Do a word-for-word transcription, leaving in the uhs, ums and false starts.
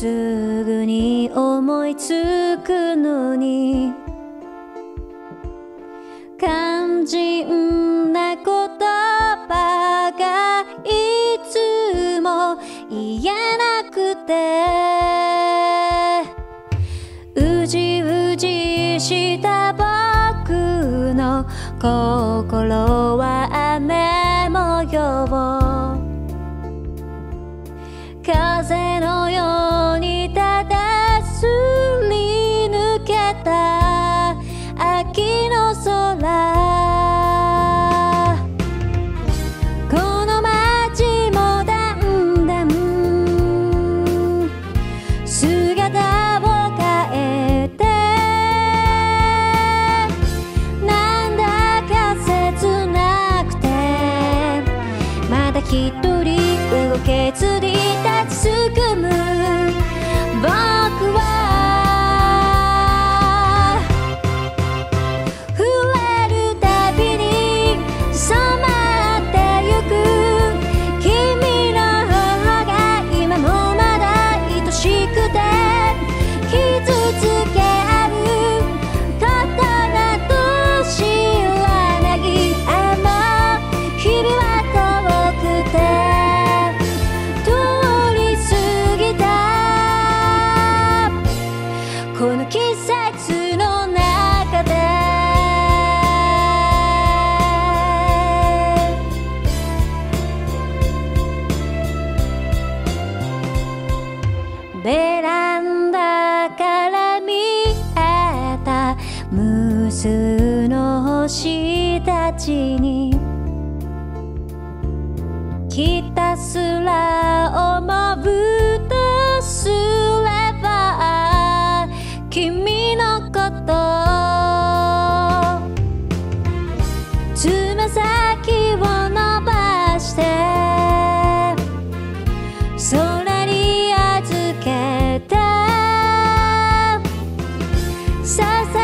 すぐに思いつくのに肝心な言葉がいつも言えなくてうじうじした僕の心は雨模様風のようにただすり抜けた秋の空この街もだんだん姿を変えてなんだか切なくてまだ一人動けずに立ちすくむ僕は触れるたびに染まってゆく君の頬が今もまだ愛しくて傷つけ合うことなど知らないあの日々は遠くてこの季節の中でベランダから見えた無数の星たちにひたすら思うとすれば君のことつま先を伸ばして空に預けてさ